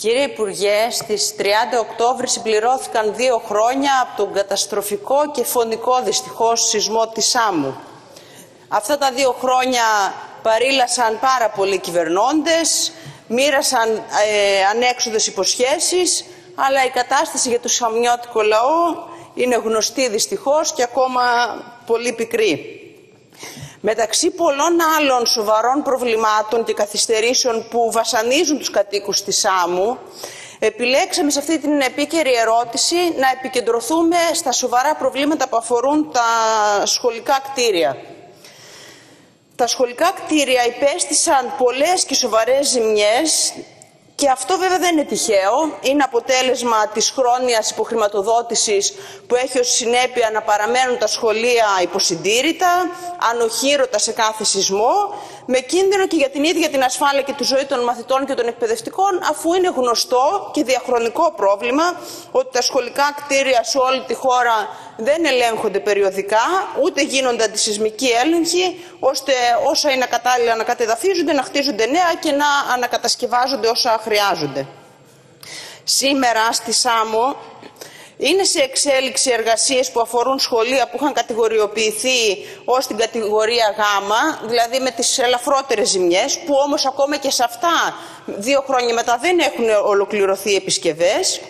Κύριε Υπουργέ, στις 30 Οκτώβρη συμπληρώθηκαν 2 χρόνια από τον καταστροφικό και φωνικό δυστυχώς σεισμό της Σάμου. Αυτά τα 2 χρόνια παρήλασαν πάρα πολλοί κυβερνώντες, μοίρασαν ανέξοδες υποσχέσεις, αλλά η κατάσταση για το σαμιώτικο λαό είναι γνωστή δυστυχώς και ακόμα πολύ πικρή. Μεταξύ πολλών άλλων σοβαρών προβλημάτων και καθυστερήσεων που βασανίζουν τους κατοίκους της Σάμου, επιλέξαμε σε αυτή την επίκαιρη ερώτηση να επικεντρωθούμε στα σοβαρά προβλήματα που αφορούν τα σχολικά κτίρια. Τα σχολικά κτίρια υπέστησαν πολλές και σοβαρές ζημιές και αυτό βέβαια δεν είναι τυχαίο. Είναι αποτέλεσμα της χρόνιας υποχρηματοδότησης που έχει ως συνέπεια να παραμένουν τα σχολεία υποσυντήρητα, ανοχήρωτα σε κάθε σεισμό, με κίνδυνο και για την ίδια την ασφάλεια και τη ζωή των μαθητών και των εκπαιδευτικών, αφού είναι γνωστό και διαχρονικό πρόβλημα ότι τα σχολικά κτίρια σε όλη τη χώρα δεν ελέγχονται περιοδικά, ούτε γίνονται αντισεισμικοί έλεγχοι, ώστε όσα είναι κατάλληλα να κατεδαφίζονται, να χτίζονται νέα και να ανακατασκευάζονται όσα χρειάζονται. Σήμερα στη Σάμο είναι σε εξέλιξη εργασίες που αφορούν σχολεία που είχαν κατηγοριοποιηθεί ως την κατηγορία Γ, δηλαδή με τις ελαφρότερες ζημιές, που όμως ακόμα και σε αυτά 2 χρόνια μετά δεν έχουν ολοκληρωθεί επισκευές.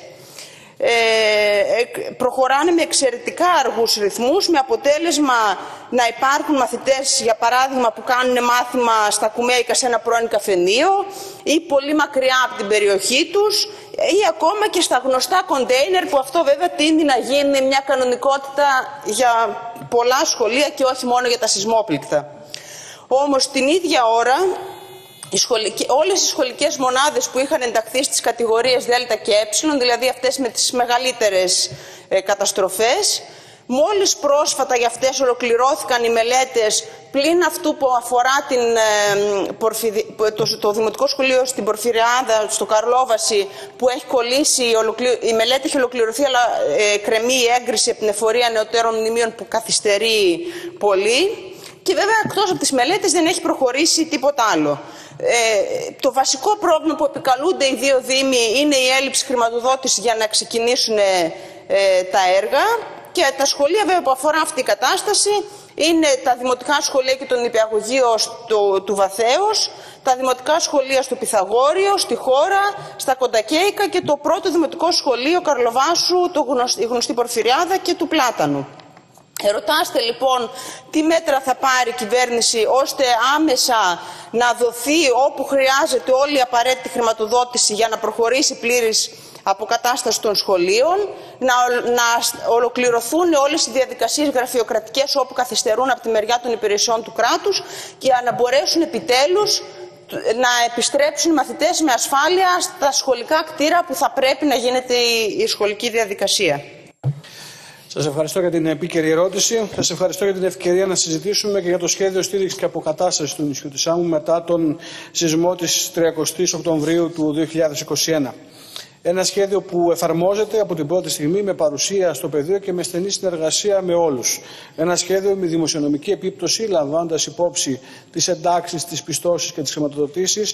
Προχωράνε με εξαιρετικά αργούς ρυθμούς, με αποτέλεσμα να υπάρχουν μαθητές, για παράδειγμα, που κάνουν μάθημα στα Κουμέικα σε ένα πρώην καφενείο ή πολύ μακριά από την περιοχή τους ή ακόμα και στα γνωστά κοντέινερ, που αυτό βέβαια τείνει να γίνει μια κανονικότητα για πολλά σχολεία και όχι μόνο για τα σεισμόπληκτα. Όμως την ίδια ώρα όλες οι σχολικές μονάδες που είχαν ενταχθεί στις κατηγορίες Δ και Ε, δηλαδή αυτές με τις μεγαλύτερες καταστροφές, μόλις πρόσφατα για αυτές ολοκληρώθηκαν οι μελέτες, πλην αυτού που αφορά το Δημοτικό Σχολείο στην Πορφυριάδα, στο Καρλόβαση, που έχει κολλήσει, η μελέτη έχει ολοκληρωθεί, αλλά κρεμεί η έγκριση από την εφορία νεωτέρων μνημείων που καθυστερεί πολύ. Και βέβαια εκτός από τις μελέτες δεν έχει προχωρήσει τίποτα άλλο. Το βασικό πρόβλημα που επικαλούνται οι 2 δήμοι είναι η έλλειψη χρηματοδότησης για να ξεκινήσουν τα έργα, και τα σχολεία βέβαια που αφορά αυτή η κατάσταση είναι τα δημοτικά σχολεία και το νηπιαγωγείο του Βαθέως, τα δημοτικά σχολεία στο Πυθαγόριο, στη Χώρα, στα Κοντακέικα και το πρώτο δημοτικό σχολείο Καρλοβάσου, η γνωστή Πορφυριάδα και του Πλάτανου. Ερωτάστε λοιπόν τι μέτρα θα πάρει η κυβέρνηση ώστε άμεσα να δοθεί όπου χρειάζεται όλη η απαραίτητη χρηματοδότηση για να προχωρήσει πλήρης αποκατάσταση των σχολείων, να ολοκληρωθούν όλες οι διαδικασίες γραφειοκρατικές όπου καθυστερούν από τη μεριά των υπηρεσιών του κράτους και να μπορέσουν επιτέλους να επιστρέψουν οι μαθητές με ασφάλεια στα σχολικά κτίρια που θα πρέπει να γίνεται η σχολική διαδικασία. Σας ευχαριστώ για την επίκαιρη ερώτηση. Σας ευχαριστώ για την ευκαιρία να συζητήσουμε και για το σχέδιο στήριξης και αποκατάστασης του νησιού της Σάμου μετά τον σεισμό της 30 Οκτωβρίου του 2021. Ένα σχέδιο που εφαρμόζεται από την πρώτη στιγμή με παρουσία στο πεδίο και με στενή συνεργασία με όλους. Ένα σχέδιο με δημοσιονομική επίπτωση, λαμβάνοντας υπόψη τις εντάξεις, τις πιστώσεις και τις χρηματοδοτήσεις,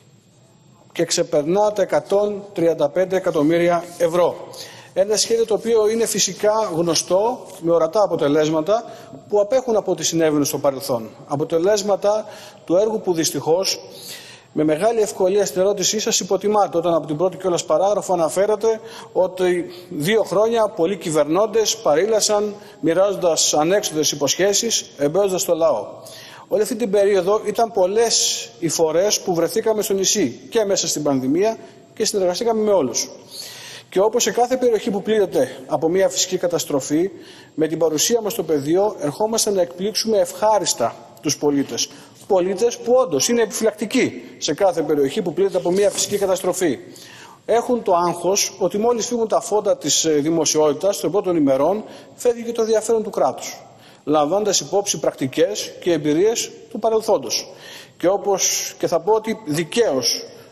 και ξεπερνά τα 135 εκατομμύρια ευρώ. Ένα σχέδιο το οποίο είναι φυσικά γνωστό, με ορατά αποτελέσματα που απέχουν από ό,τι συνέβαινε στο παρελθόν. Αποτελέσματα του έργου που δυστυχώς, με μεγάλη ευκολία στην ερώτησή σας, υποτιμάται, όταν από την πρώτη κιόλας παράγραφο αναφέρατε ότι 2 χρόνια πολλοί κυβερνώντες παρήλασαν μοιράζοντας ανέξοδες υποσχέσεις, εμπέζοντας το λαό. Όλη αυτή την περίοδο ήταν πολλές οι φορές που βρεθήκαμε στο νησί και μέσα στην πανδημία και συνεργαστήκαμε με όλους. Και όπως σε κάθε περιοχή που πλήττεται από μια φυσική καταστροφή, με την παρουσία μας στο πεδίο ερχόμαστε να εκπλήξουμε ευχάριστα τους πολίτες. Πολίτες που όντως είναι επιφυλακτικοί σε κάθε περιοχή που πλήττεται από μια φυσική καταστροφή. Έχουν το άγχος ότι μόλις φύγουν τα φώτα της δημοσιότητας των πρώτων ημερών, φεύγει και το ενδιαφέρον του κράτους, λαμβάνοντας υπόψη πρακτικές και εμπειρίες του παρελθόντος. Και θα πω ότι δικαίως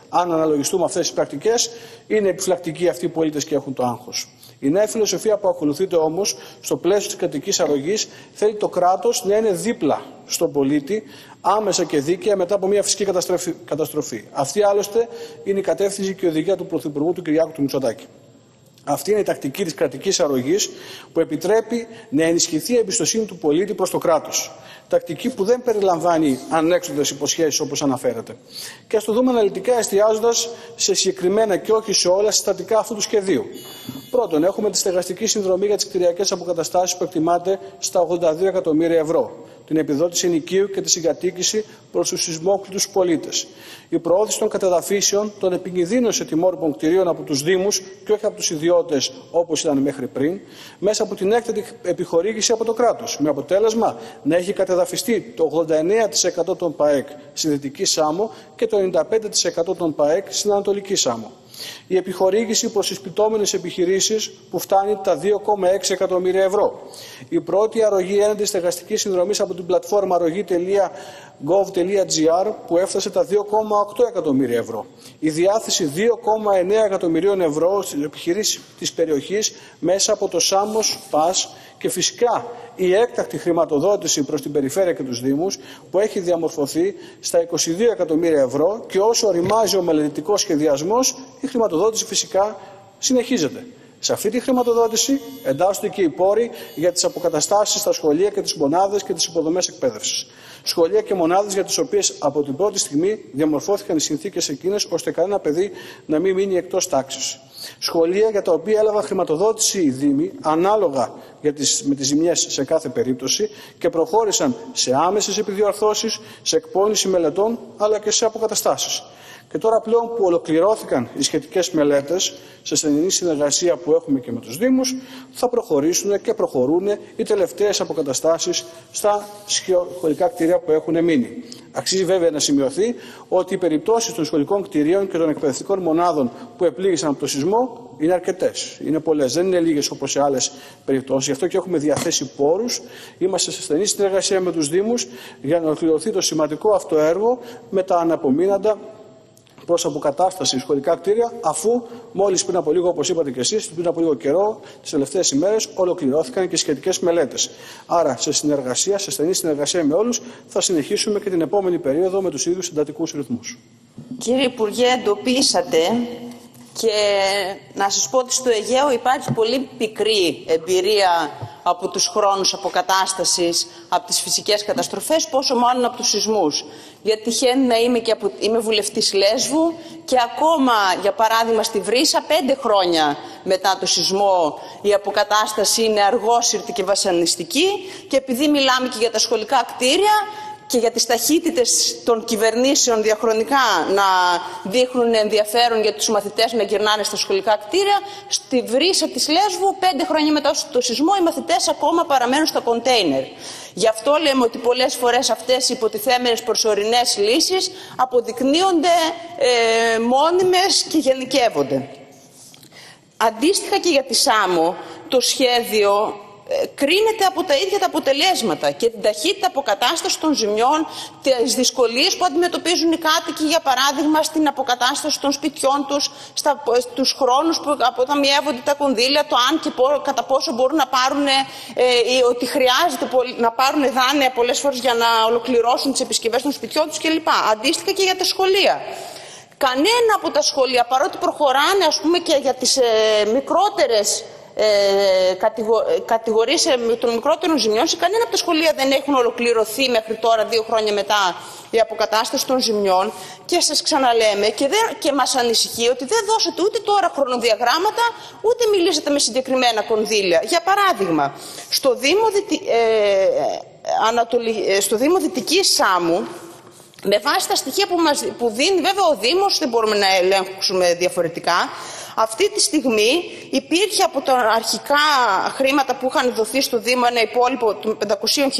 Αν αναλογιστούμε αυτές τις πρακτικές, είναι επιφυλακτικοί αυτοί οι πολίτες και έχουν το άγχος. Η νέα φιλοσοφία που ακολουθείται όμως στο πλαίσιο της κρατικής αρρωγής θέλει το κράτος να είναι δίπλα στον πολίτη, άμεσα και δίκαια μετά από μια φυσική καταστροφή. Αυτή άλλωστε είναι η κατεύθυνση και η οδηγία του Πρωθυπουργού του Κυριάκου του Μητσοτάκη. Αυτή είναι η τακτική της κρατικής αρρωγής που επιτρέπει να ενισχυθεί η εμπιστοσύνη του πολίτη προς το κράτος. Τακτική που δεν περιλαμβάνει ανέξοδες υποσχέσεις όπως αναφέρατε. Και ας το δούμε αναλυτικά, εστιάζοντας σε συγκεκριμένα και όχι σε όλα συστατικά αυτού του σχεδίου. Πρώτον, έχουμε τη στεγαστική συνδρομή για τις κτηριακές αποκαταστάσεις που εκτιμάται στα 82 εκατομμύρια ευρώ. Την επιδότηση ενοικίου και τη συγκατοίκηση προς τους σεισμόκλητους πολίτες. Η προώθηση των κατεδαφίσεων των επικινδύνων ετοιμόρροπων κτηρίων από τους Δήμους και όχι από τους ιδιώτες όπως ήταν μέχρι πριν, μέσα από την έκτατη επιχορήγηση από το κράτος. Με αποτέλεσμα να έχει κατεδαφιστεί το 89% των ΠΑΕΚ στη Δυτική Σάμο και το 95% των ΠΑΕΚ στην Ανατολική Σάμο. Η επιχορήγηση προς τις πληττόμενες επιχειρήσεις που φτάνει τα 2,6 εκατομμύρια ευρώ. Η πρώτη αρρωγή έναντι στεγαστικής συνδρομής από την πλατφόρμα αρρωγή.gov.gr που έφτασε τα 2,8 εκατομμύρια ευρώ. Η διάθεση 2,9 εκατομμυρίων ευρώ στις επιχειρήσεις της περιοχής μέσα από το Σάμος ΠΑΣ και φυσικά η έκτακτη χρηματοδότηση προς την περιφέρεια και τους Δήμους που έχει διαμορφωθεί στα 22 εκατομμύρια ευρώ και όσο οριμάζει ο μελλοντικός σχεδιασμός η χρηματοδότηση φυσικά συνεχίζεται. Σε αυτή τη χρηματοδότηση εντάσσονται και οι πόροι για τις αποκαταστάσεις στα σχολεία και τις μονάδες και τις υποδομές εκπαίδευσης. Σχολεία και μονάδες για τις οποίες από την πρώτη στιγμή διαμορφώθηκαν οι συνθήκες εκείνες ώστε κανένα παιδί να μην μείνει εκτός τάξης. Σχολεία για τα οποία έλαβαν χρηματοδότηση οι Δήμοι ανάλογα με τις ζημιές σε κάθε περίπτωση και προχώρησαν σε άμεσες επιδιορθώσεις, σε εκπόνηση μελετών αλλά και σε αποκαταστάσεις. Και τώρα πλέον που ολοκληρώθηκαν οι σχετικές μελέτες, σε στενή συνεργασία που έχουμε και με τους Δήμους, θα προχωρήσουν και προχωρούν οι τελευταίες αποκαταστάσεις στα σχολικά κτίρια που έχουν μείνει. Αξίζει βέβαια να σημειωθεί ότι οι περιπτώσεις των σχολικών κτιρίων και των εκπαιδευτικών μονάδων που επλήγησαν από το σεισμό είναι αρκετές. Είναι πολλές, δεν είναι λίγες όπως σε άλλες περιπτώσεις. Γι' αυτό και έχουμε διαθέσει πόρους. Είμαστε σε στενή συνεργασία με τους Δήμους για να ολοκληρωθεί το σημαντικό αυτό έργο με τα αναπομείναντα προς αποκατάσταση σχολικά κτίρια, αφού μόλις πριν από λίγο, όπως είπατε και εσείς, πριν από λίγο καιρό, τις τελευταίες ημέρες, ολοκληρώθηκαν και σχετικές μελέτες. Άρα, σε στενή συνεργασία με όλους, θα συνεχίσουμε και την επόμενη περίοδο με τους ίδιους εντατικούς ρυθμούς. Κύριε Υπουργέ, εντοπίσατε και να σας πω ότι στο Αιγαίο υπάρχει πολύ πικρή εμπειρία από τους χρόνους αποκατάστασης, από τις φυσικές καταστροφές, πόσο μάλλον από τους σεισμούς. Γιατί τυχαίνει να είμαι βουλευτής Λέσβου και ακόμα, για παράδειγμα, στη Βρύσα, 5 χρόνια μετά το σεισμό η αποκατάσταση είναι αργόσυρτη και βασανιστική και επειδή μιλάμε και για τα σχολικά κτίρια και για τις ταχύτητες των κυβερνήσεων διαχρονικά να δείχνουν ενδιαφέρον για τους μαθητές να γυρνάνε στα σχολικά κτίρια, στη Βρύσα της Λέσβου 5 χρόνια μετά το σεισμό οι μαθητές ακόμα παραμένουν στα κοντέινερ. Γι' αυτό λέμε ότι πολλές φορές αυτές οι υποτιθέμενες προσωρινές λύσεις αποδεικνύονται μόνιμες και γενικεύονται. Αντίστοιχα και για τη Σάμο, το σχέδιο κρίνεται από τα ίδια τα αποτελέσματα και την ταχύτητα αποκατάσταση των ζημιών, τις δυσκολίες που αντιμετωπίζουν οι κάτοικοι, για παράδειγμα, στην αποκατάσταση των σπιτιών τους, στους χρόνους που αποταμιεύονται τα κονδύλια, το αν και κατά πόσο μπορούν να πάρουν, ότι χρειάζεται να πάρουν δάνεια πολλές φορές για να ολοκληρώσουν τις επισκευές των σπιτιών τους κλπ. Αντίστοιχα και για τα σχολεία. Κανένα από τα σχολεία, παρότι προχωράνε ας πούμε και για τις μικρότερες κατηγορίες των μικρότερων ζημιών, σε κανένα από τα σχολεία δεν έχουν ολοκληρωθεί μέχρι τώρα, 2 χρόνια μετά, η αποκατάσταση των ζημιών. Και σας ξαναλέμε και μας ανησυχεί ότι δεν δώσατε ούτε τώρα χρονοδιαγράμματα, ούτε μιλήσατε με συγκεκριμένα κονδύλια. Για παράδειγμα, στο Δήμο Δυτικής Σάμου, με βάση τα στοιχεία που δίνει βέβαια ο Δήμος, δεν μπορούμε να ελέγξουμε διαφορετικά, Αυτή τη στιγμή υπήρχε από τα αρχικά χρήματα που είχαν δοθεί στο Δήμο ένα υπόλοιπο των 500.000.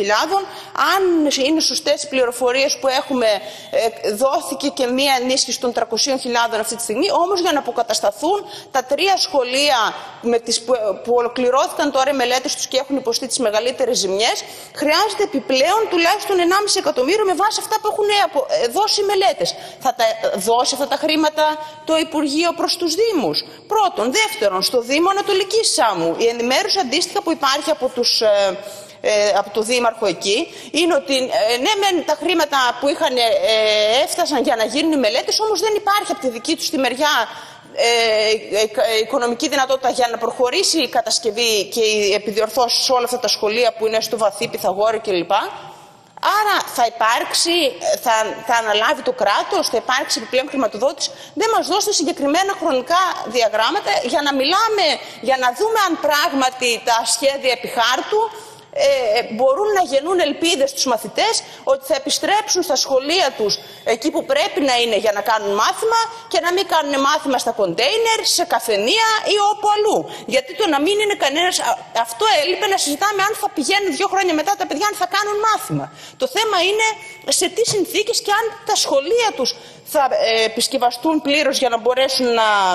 Αν είναι σωστές οι πληροφορίες που έχουμε, δόθηκε και μία ενίσχυση των 300.000 αυτή τη στιγμή. Όμως για να αποκατασταθούν τα 3 σχολεία που ολοκληρώθηκαν τώρα οι μελέτες τους και έχουν υποστεί τις μεγαλύτερες ζημιές, χρειάζεται επιπλέον τουλάχιστον 1,5 εκατομμύριο με βάση αυτά που έχουν δώσει οι μελέτες. Θα τα δώσει αυτά τα χρήματα το Υπουργείο προς τους Δήμους? Πρώτον. Δεύτερον, στο Δήμο Ανατολικής Σάμου η ενημέρωση αντίστοιχα που υπάρχει από το Δήμαρχο εκεί είναι ότι ναι μεν τα χρήματα που έφτασαν για να γίνουν οι μελέτες, όμως δεν υπάρχει από τη δική τους τη μεριά οικονομική δυνατότητα για να προχωρήσει η κατασκευή και οι επιδιορθώσεις σε όλα αυτά τα σχολεία που είναι στο Βαθύ, Πυθαγόρη κλπ. Άρα θα αναλάβει το κράτος, θα υπάρξει επιπλέον χρηματοδότηση. Δεν μας δώσετε συγκεκριμένα χρονικά διαγράμματα για να δούμε αν πράγματι τα σχέδια επί χάρτου μπορούν να γεννούν ελπίδες στους μαθητές ότι θα επιστρέψουν στα σχολεία τους εκεί που πρέπει να είναι για να κάνουν μάθημα και να μην κάνουν μάθημα στα κοντέινερ, σε καφενεία ή όπου αλλού. Γιατί το να μην είναι κανένας, αυτό έλειπε να συζητάμε αν θα πηγαίνουν 2 χρόνια μετά τα παιδιά, αν θα κάνουν μάθημα. Το θέμα είναι σε τι συνθήκες και αν τα σχολεία τους θα επισκευαστούν πλήρως για να μπορέσουν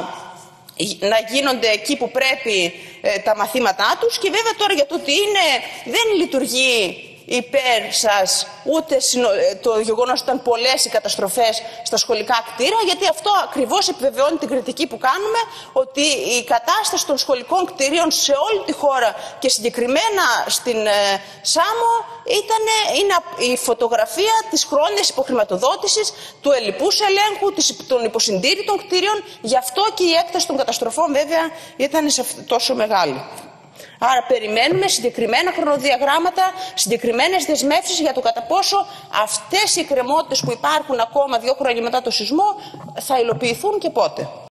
να γίνονται εκεί που πρέπει τα μαθήματά τους. Και βέβαια τώρα για το ότι δεν λειτουργεί υπέρ σας ούτε το γεγονός ότι ήταν πολλές οι καταστροφές στα σχολικά κτίρια, γιατί αυτό ακριβώς επιβεβαιώνει την κριτική που κάνουμε, ότι η κατάσταση των σχολικών κτίριων σε όλη τη χώρα και συγκεκριμένα στην Σάμο είναι η φωτογραφία της χρόνιας υποχρηματοδότησης, του ελλειπούς ελέγχου, των υποσυντήρητων κτίριων. Γι' αυτό και η έκταση των καταστροφών βέβαια ήταν τόσο μεγάλη. Άρα περιμένουμε συγκεκριμένα χρονοδιαγράμματα, συγκεκριμένες δεσμεύσεις για το κατά πόσο αυτές οι εκκρεμότητες που υπάρχουν ακόμα 2 χρόνια μετά το σεισμό θα υλοποιηθούν και πότε.